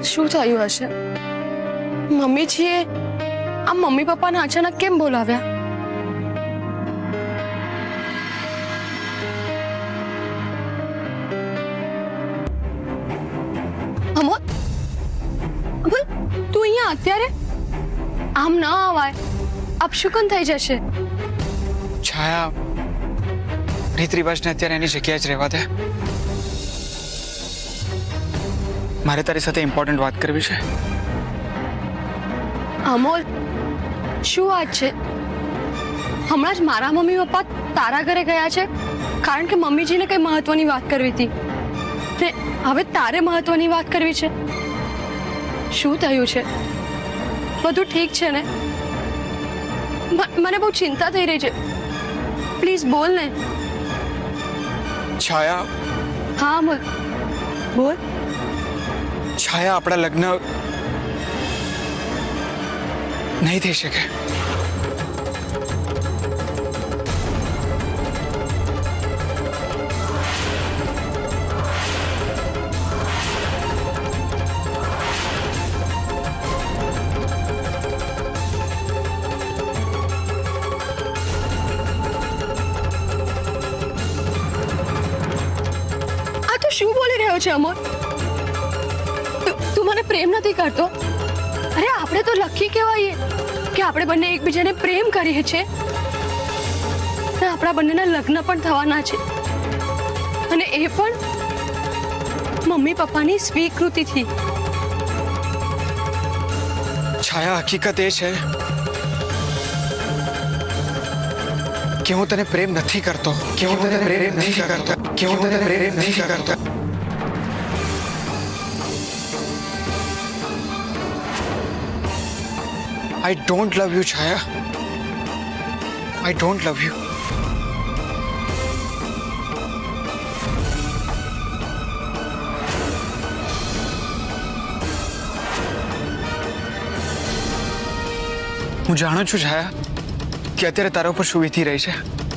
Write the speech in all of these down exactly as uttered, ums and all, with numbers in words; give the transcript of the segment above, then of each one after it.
શું થયું હશે? મમ્મીજીએ આ મમ્મી પપ્પાને અચાનક કેમ બોલાવ્યા? અમોલ, અમોલ, તું અહીંયા અત્યારે? આમ ના આવાય, અપશુકન થઈ જશે. છાયા, રીત રિવાજને અત્યારે એની જગ્યાએ જ રહેવા દે. મારે તારી સાથે ઇમ્પોર્ટન્ટ વાત કરવી છે. અમોલ, શું વાત છે? હમણાં જ મારા મમ્મી પપ્પા તારા ઘરે ગયા છે કારણ કે મમ્મીજીને કઈ મહત્વની વાત કરવી હતી. તે હવે તારે મહત્વની વાત કરવી છે. શું થયું છે? બધું ઠીક છે ને? મને બહુ ચિંતા થઈ રહી છે. પ્લીઝ બોલ ને. છાયા. હા અમોલ, બોલ. છાયા, આપણા લગ્ન નહીં થઈ શકે. આ તો શું બોલી રહ્યો છે અમોલ? તું મને પ્રેમ નથી કરતો? અરે આપણે તો લખી કહેવાઈએ કે આપણે બંને એકબીજાને પ્રેમ કરીએ છીએ. આપણા બંનેના લગ્ન પણ થવાના છે અને એ પણ મમ્મી પપ્પાની સ્વીકૃતિથી. છાયા, હકીકત એ છે કે હું તને પ્રેમ નથી કરતો. કે હું તને પ્રેમ નથી કરતો. કે હું તને પ્રેમ નથી કરતો. I don't love you, Chaya. I don't love you. હું જાણું છું છાયા કે અત્યારે તારા ઉપર શું વીતી રહી છે.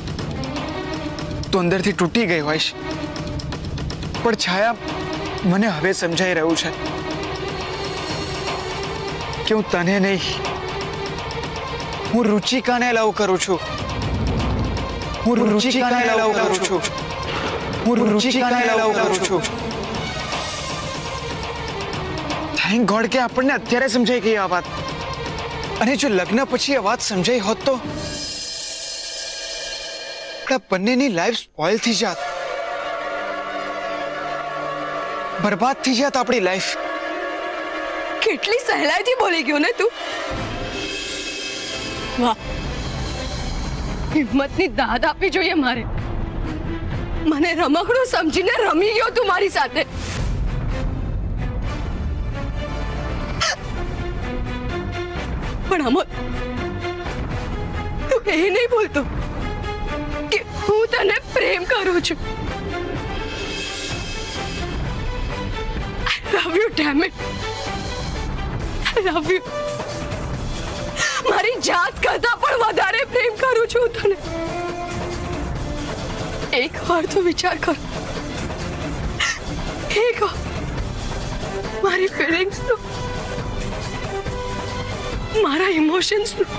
તું અંદરથી તૂટી ગઈ હોઈશ, પણ છાયા, મને હવે સમજાઈ રહ્યું છે કે હું તને નહીં, હું રુચિકાને લવ કરું છું. હું રુચિકાને લવ કરું છું. હું રુચિકાને લવ કરું છું. થેન્ક ગોડ કે આપણને અત્યારે સમજાઈ ગઈ આ વાત. અને જો લગ્ન પછી આ વાત સમજાઈ હોત તો આપણા બંનેની લાઈફ સ્પોઇલ થઈ જાત, બરબાદ થઈ જાત આપણી લાઈફ. કેટલી સહેલાઈથી બોલી ગયો ને તું. વાહ, હિંમતની દાદ આપવી જોઈએ મારે. મને રમકડું સમજીને રમી ગયો તું મારી સાથે. પણ અમોલ, તું એ નહીં બોલતો કે હું તને પ્રેમ કરું છું. I love you, damn it. I love you. મારી જાત કરતા પણ વધારે પ્રેમ કરું છું તને. એક વાર તો વિચાર કર. એક વાર મારી ફિલિંગ્સ નો, મારા ઇમોશન્સ નો,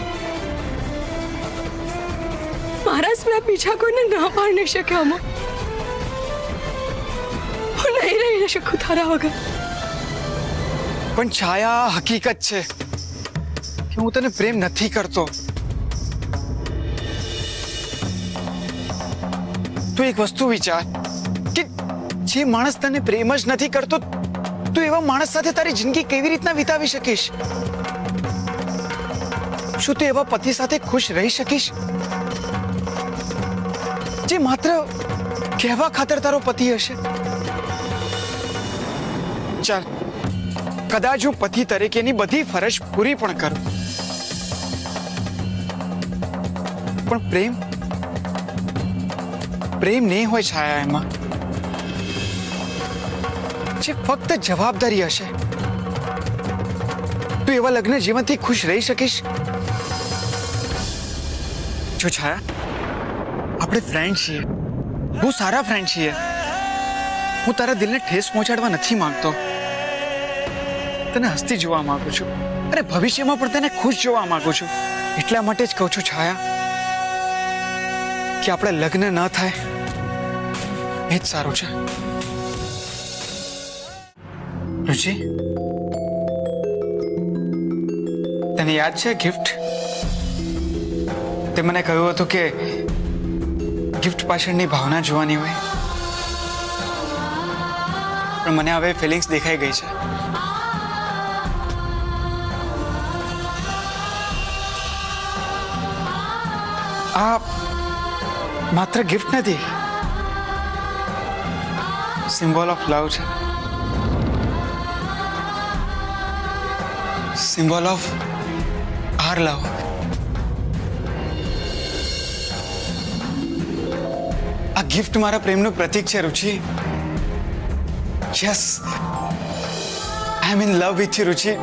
મારા સિવાય બીજા કોઈને ના પાડી શકે. અમો, હું નહીં રહી શકું તારા વગર. પણ છાયા, હકીકત છે કે હું તને પ્રેમ નથી કરતો. તું એક વસ્તુ વિચાર કે જે માણસ તને પ્રેમ જ નથી કરતો, તું એવા માણસ સાથે તારી જિંદગી કેવી રીતના વિતાવી શકીશ? શું તું એવા પતિ સાથે ખુશ રહી શકીશ જે માત્ર કહેવા ખાતર તારો પતિ હશે? ચાલ, કદાચ હું પતિ તરીકેની બધી ફરજ પૂરી પણ કરું, પણ પ્રેમ પ્રેમ નહીં હોય છાયા. એમાં જે ફક્ત જવાબદારી હશે. તું એવા લગ્ન જીવનથી ખુશ રહી શકીશ? જો છાયા, આપણે ફ્રેન્ડ છીએ, બહુ સારા ફ્રેન્ડ છીએ. હું તારા દિલને ઠેસ પહોંચાડવા નથી માંગતો, તને હસતી જોવા માંગુ છું અને ભવિષ્યમાં પણ તને ખુશ જોવા માંગુ છું. એટલા માટે જ કહું છું છાયા કે આપણે લગ્ન ન થાય એ જ સારું છે. રુચિ, તને યાદ છે ગિફ્ટ? તે મને કહ્યું હતું કે ગિફ્ટ પાછળની ભાવના જોવાની હોય, પણ મને હવે ફિલિંગ્સ દેખાઈ ગઈ છે. આ માત્ર ગિફ્ટ નથી, સિમ્બોલ ઓફ લવ છે, સિમ્બોલ ઓફ આર લવ. આ ગિફ્ટ મારા પ્રેમનું પ્રતીક છે Ruchi. Yes, I am in love with you Ruchi.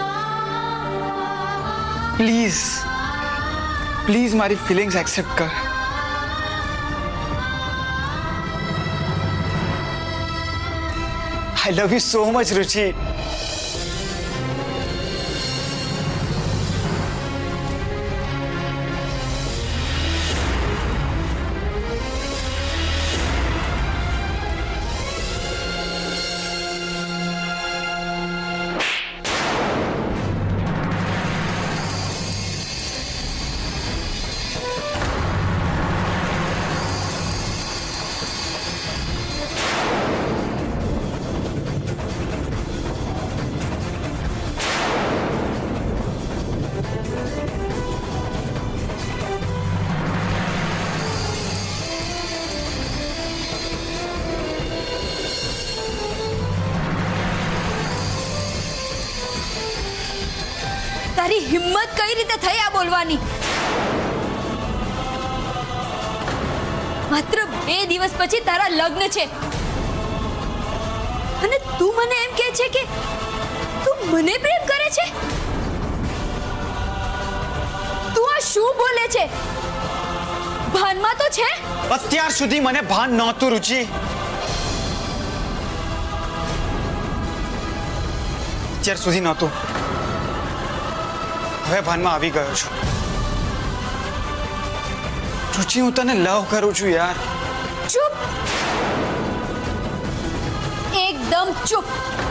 Please please મારી ફિલિંગ્સ એક્સેપ્ટ કર. I love you so much Ruchi. તારી હિંમત કઈ રીતે થઈ આ બોલવાની? માત્ર બે દિવસ પછી તારા લગ્ન છે અને તું મને એમ કહે છે કે તું મને પ્રેમ કરે છે? તું આ શું બોલે છે? ભાનમાં તો છે? અત્યાર સુધી મને ભાન નહોતું રુચિ. અત્યાર સુધી નહોતું, હવે ભાનમાં આવી ગયો છું. રુચિ, હું તને લવ કરું છું યાર. ચૂપ, એકદમ ચૂપ,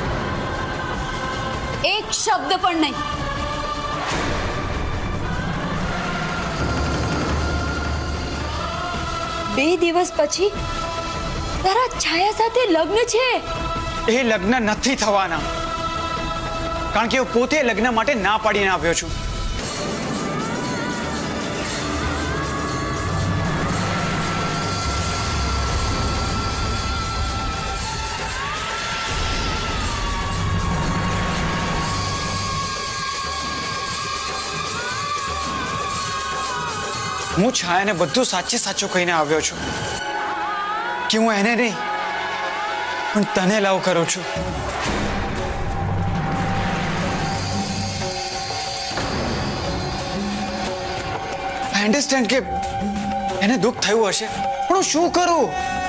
એક શબ્દ પણ નહીં. બે દિવસ પછી તારા છાયા સાથે લગ્ન છે. એ લગ્ન નથી થવાના, કારણ કે હું પોતે લગ્ન માટે ના પાડીને આવ્યો છું. હું છાયાને બધું સાચે સાચું કહીને આવ્યો છું કે હું એને નહીં પણ તને લવ કરું છું. આઈ અન્ડરસ્ટેન્ડ કે એને દુઃખ થયું હશે, પણ હું શું કરું?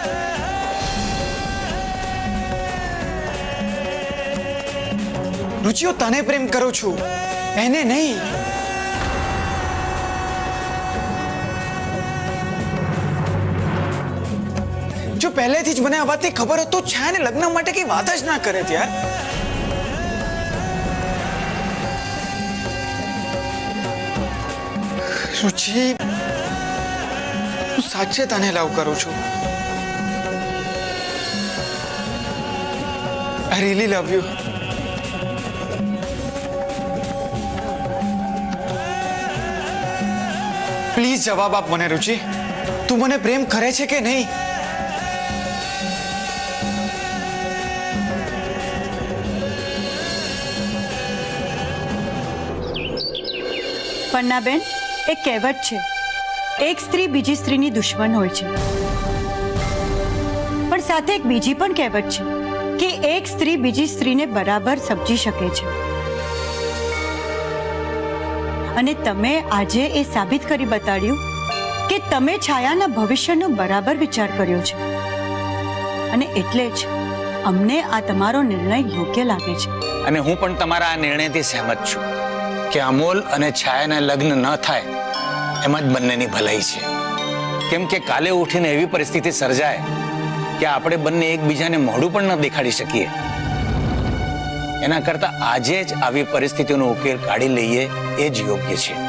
રુચિઓ, તને પ્રેમ કરું છું, એને નહીં. જો પહેલેથી જ મને આ વાતની ખબર હોત તો છાયાને લગ્ન માટે કઈ વાત જ ના કરે યાર. રુચિ, હું સાચે તને લવ કરું છું. I really love you. Please જવાબ આપ મને રુચિ. તું મને પ્રેમ કરે છે કે નહીં? પન્નાબેન, એક કહેવત છે, એક સ્ત્રી બીજી સ્ત્રીની દુશ્મન હોય છે, પણ સાથે એક બીજી પણ કહેવત છે કે એક સ્ત્રી બીજી સ્ત્રીને બરાબર સમજી શકે છે. અને તમે આજે એ સાબિત કરી બતાડ્યું કે તમે છાયાના ભવિષ્યનો બરાબર વિચાર કર્યો છે. અને એટલે જ અમને આ તમારો નિર્ણય યોગ્ય લાગે છે અને હું પણ તમારા આ નિર્ણયથી સહેમત છું કે અમોલ અને છાયાના લગ્ન ન થાય એમાં જ બંનેની ભલાઈ છે. કેમ કે કાલે ઉઠીને એવી પરિસ્થિતિ સર્જાય કે આપણે બંને એકબીજાને મોઢું પણ ન દેખાડી શકીએ. એના કરતા આજે જ આવી પરિસ્થિતિનો ઉકેલ કાઢી લઈએ એ જ યોગ્ય છે.